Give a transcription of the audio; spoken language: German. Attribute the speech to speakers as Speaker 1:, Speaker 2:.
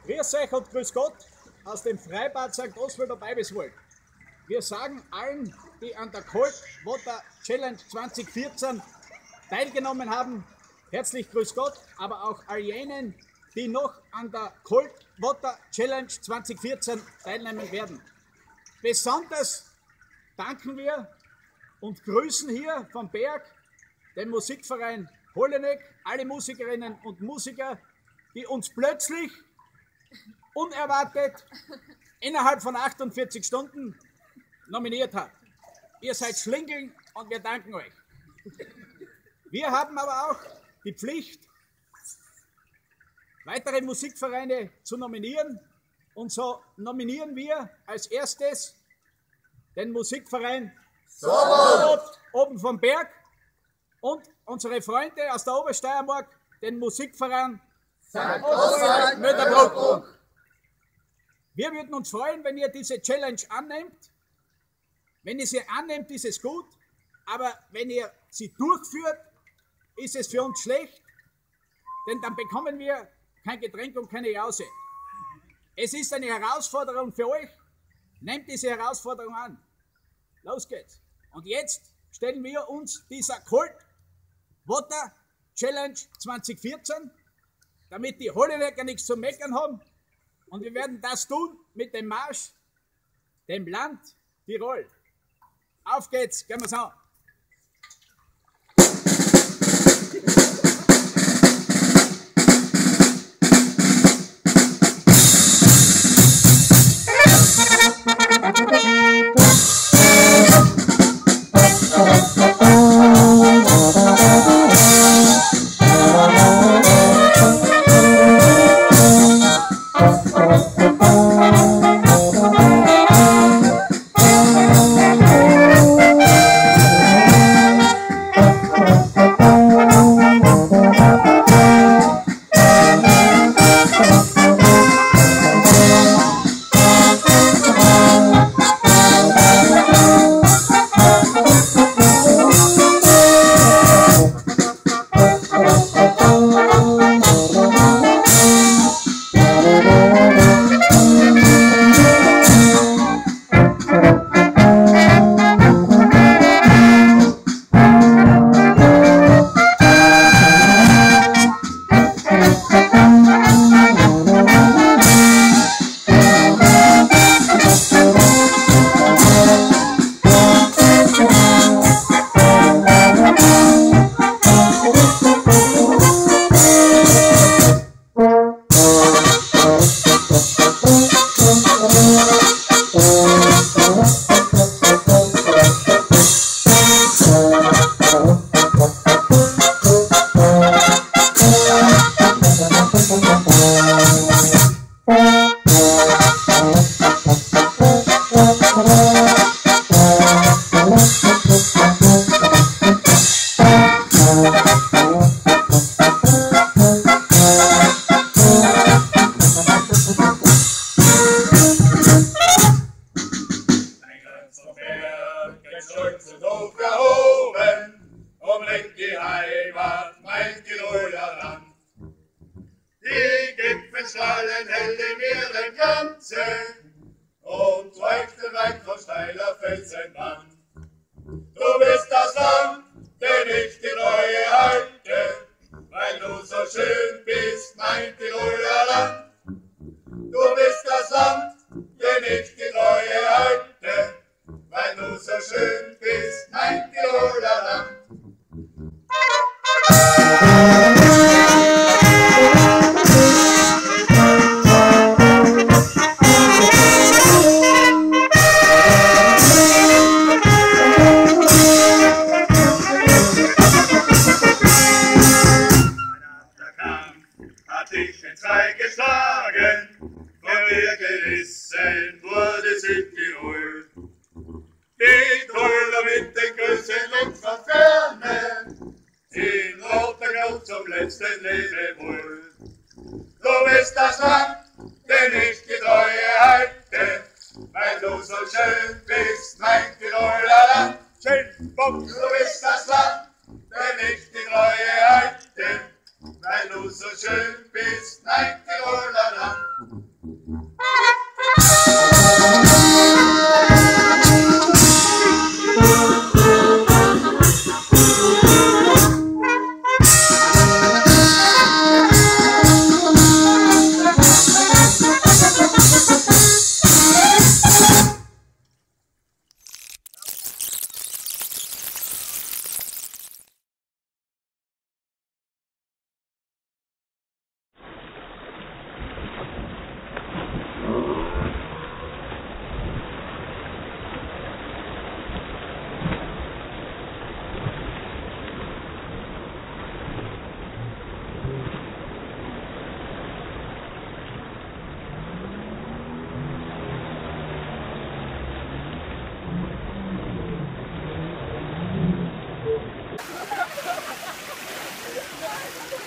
Speaker 1: Grüß euch und grüß Gott aus dem Freibad St. Oswald ob Eibiswald. Wir sagen allen, die an der Cold Water Challenge 2014 teilgenommen haben, herzlich grüß Gott, aber auch all jenen, die noch an der Cold Water Challenge 2014 teilnehmen werden. Besonders danken wir und grüßen hier vom Berg den Musikverein Holleneck, alle Musikerinnen und Musiker, die uns plötzlich, unerwartet, innerhalb von 48 Stunden nominiert hat. Ihr seid Schlingeln und wir danken euch. Wir haben aber auch die Pflicht, weitere Musikvereine zu nominieren, und so nominieren wir als erstes den Musikverein oben vom Berg und unsere Freunde aus der Obersteiermark, den Musikverein St. Oswald Möderbruck. Wir würden uns freuen, wenn ihr diese Challenge annehmt. Wenn ihr sie annehmt, ist es gut, aber wenn ihr sie durchführt, ist es für uns schlecht, denn dann bekommen wir kein Getränk und keine Jause. Es ist eine Herausforderung für euch. Nehmt diese Herausforderung an. Los geht's. Und jetzt stellen wir uns dieser Cold Water Challenge 2014, damit die Hollenecker nichts zu meckern haben. Und wir werden das tun mit dem Marsch, dem Land Tirol. Auf geht's, gehen wir's an.
Speaker 2: Strahlen hell in ihrem Glanze und leuchten weit von steiler Felsenwand. Du bist das Land, dem ich die Treue halte, weil du so schön bist, mein Tiroler Land. Du bist das Land, dem ich die Treue halte, weil du so schön bist, mein Tiroler Land.
Speaker 3: Dich in zwei geschlagen, von mir gerissen wurde Südtirol. Die Tiroler mit den Größen links von Ferne, in roter Glut zum letzten Lebewohl. Du bist das Land, dem ich die Treue halte, weil du so schön bist, mein Tiroler Land. Schön, Bock. Du bist das Land, dem ich die Treue halte, weil du so schön bist, mein Tiroler Land. Thank you.